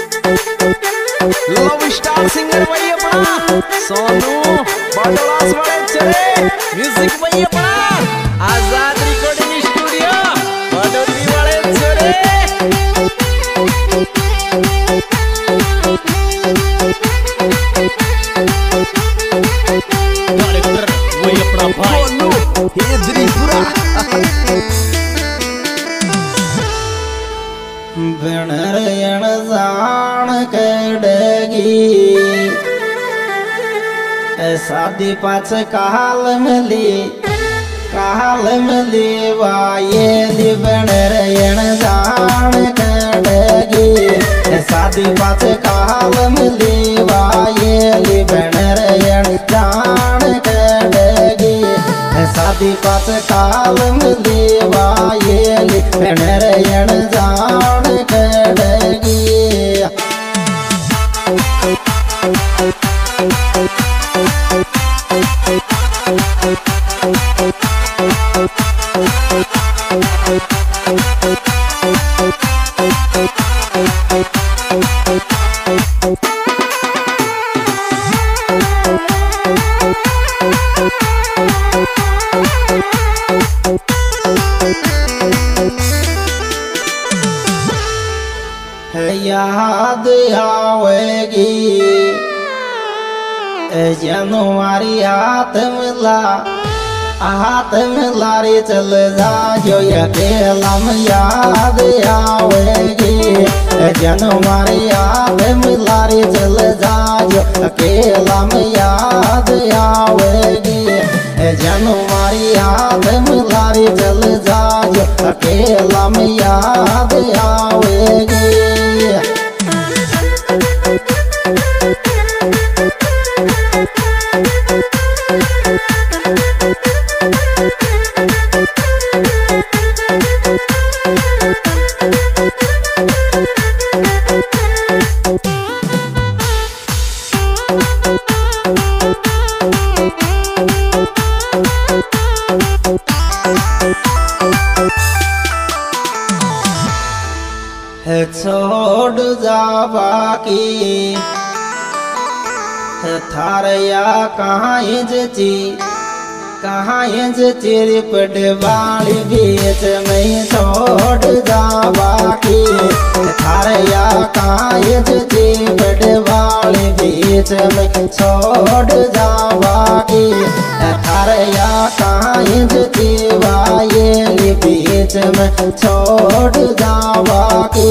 Love star singer भाई अपना सोनू बाडोलास वाले चले म्यूजिक भाई अपना आजाद रिकॉर्डिंग स्टूडियो बाडोली वाले चले डायरेक्टर वही अपना भाई सोनू हेद्रीपुरा बनरयण जान कड़गी शादी पाछ काल मिली वाये बनरयण जान कड़गी शादी पाछ काल मिली वाये बनरयण जान कड़गी शादी पाछ काल मिली वाये बनरयण जान कड़गी याद आवेगी जनवरी हाथ मिला रे चल जा जो अकेला में याद आवेगी जनवरी हाथ मिला रे चल जा जो अकेला में याद आवेगी जनवरी हाथ मिला रे चल जा जो अकेला में याद आवेगी छोड़ जा बाकी थारया कहाँ चिरी पटवाली बीच में छोड़ जा बाकी थारया कहाँ चिरी पटवाली बीच में छोड़ जा बाकी थारया कहाँ चिवाये बीच में छोड़ जा बाकी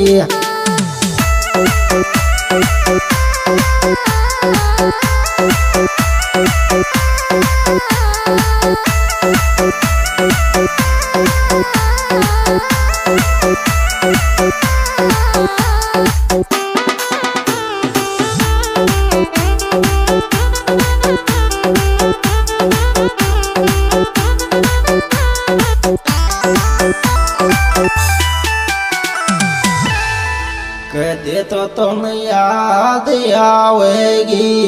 कदे तो तुम याद आवेगी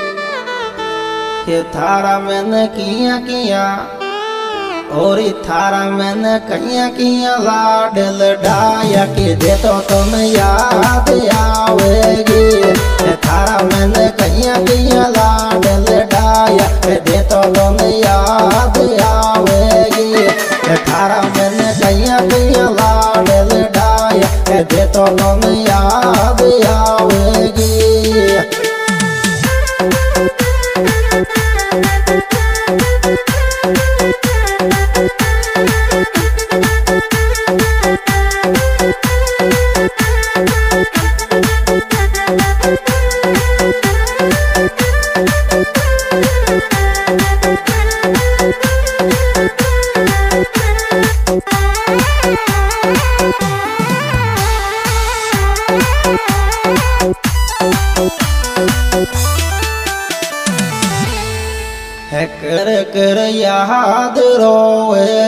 कि थारा मैंने किया और थारा मैंने किया लाड लडाया कि दे तो तुम याद आवेगी थारा मैंने किया लाड लडाया दे तो तुम याद आवेगी थारा मैंने किया लाड लडाया दे तो तुम याद आवेगी कर कर याद रोवे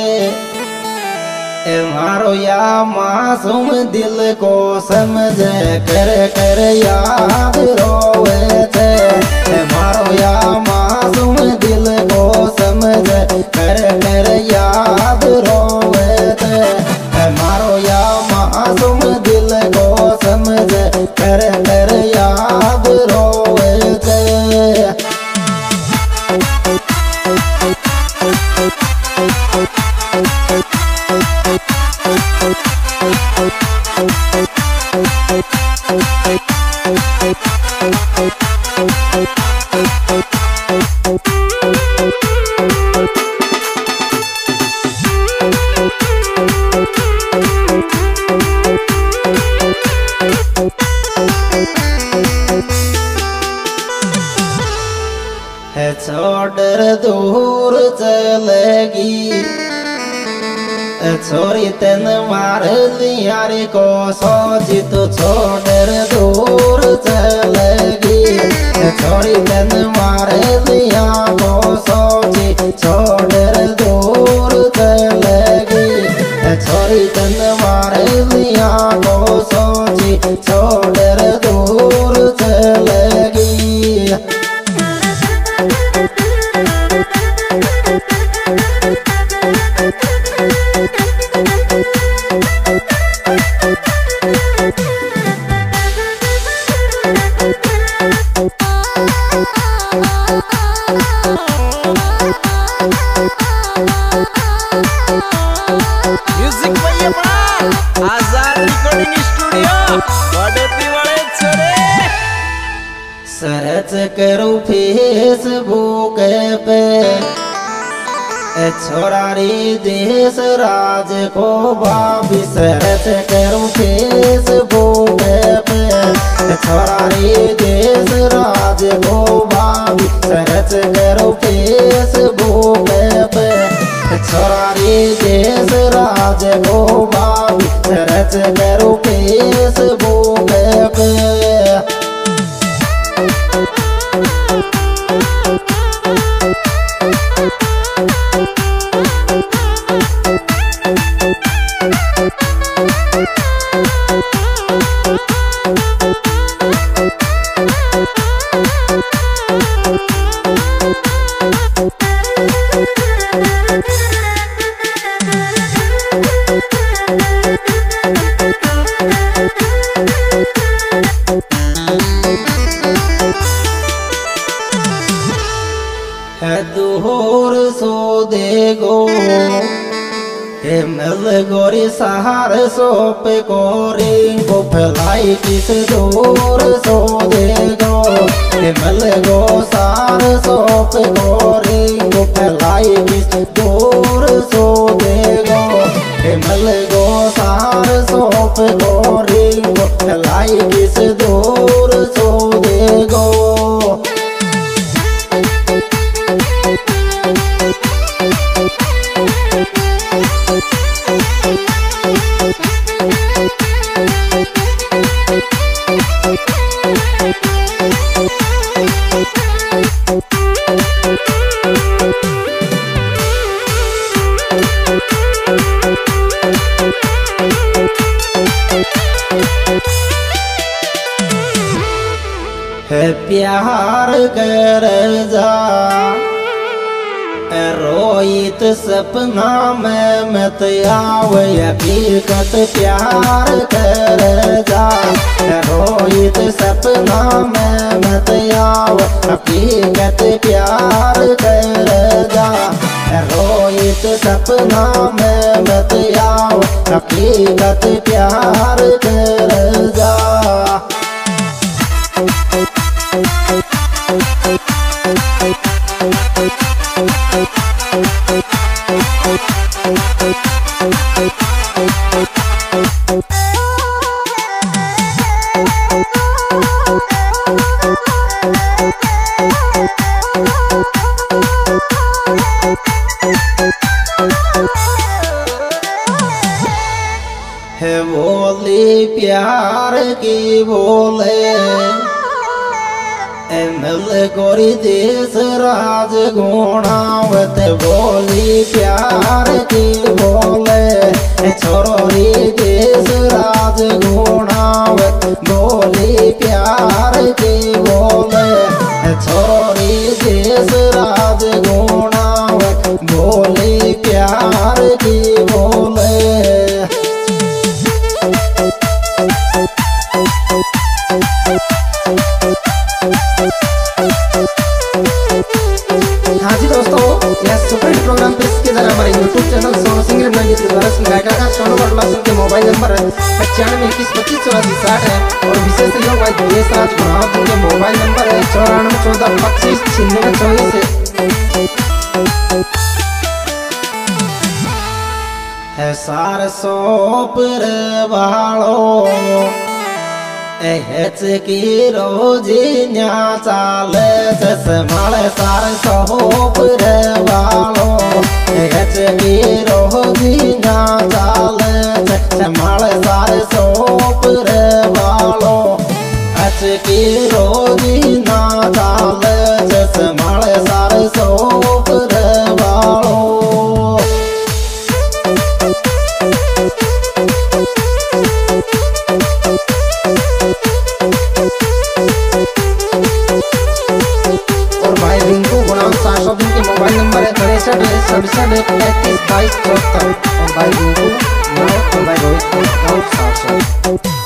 छे मारो या मासूम दिल को समझे कर कर याद रोवे छे मारो या मासूम दिल को समझे कर कर याद रोवे छे मारो या मासूम दिल को समझे कर कर याद रोवे छे। छोड़ दूर चलेगी छोरी तेन मार लिया रे को सोची तो छोड़ दूर चलेगी छोरी तेन मार लिया को सोची छोड़ दूर चलेगी छोरी तेन मार लिया को सोची छोड़ दूर चलेगी। म्यूजिक भैया बड़ा आजाद रिकॉर्डिंग स्टूडियो बड़ोती वाले छोरे। सर्च करूं फेसबुक पे छोरारी देश राज को भाभी सर्च करूं फेसबुक पे छोरारी देश राज को भाभी सर्च करूं फेसबुक पे छोरारी देश राज को भाभी सर्च करूं फेसबुक पे। दूर सो देगो मिल गोरी सहार सो पे गोरी को फैलाई किस दूर सो देगो मिल गो सार सो पे गोरी को फैलाई किस दूर सो देगो मिल गो सार सो पे गोरी को फैलाई किस दूर सो देगो। प्यार कर जा रोहित सपना में मत आवे हकीकत प्यार कर जा रोहित सपना में मत आवे हकीकत प्यार कर जा रोहित सपना में मत आवे हकीकत प्यार कर जा। है बोली प्यार की बोले मिल गोरी देश राज गुणावत बोली प्यार की बोले छोरी देश राज गुणावत बोली प्यार की बोले छोरी देश राज गुणावत बोली प्यार की बोले। गीत गुजारिश गायिका का सोनू बाडोलास के मोबाइल नंबर है 9521258460 है और विशेष सहयोग भाई देश राज भराव के मोबाइल नंबर है 9414259624 है सार सोपर वालो हेच की रोजी न्या चाले संभाले सार सोपर वालो हेच की रोजी न्या चाले संभाले सार सोपर वालो हेच की रोजी ना चाले संभाले सार सोपर वालो के मोबाइल नंबर है 63 67 35 22 74 और भाई रिंकू 9 और भाई रोहित 9 700।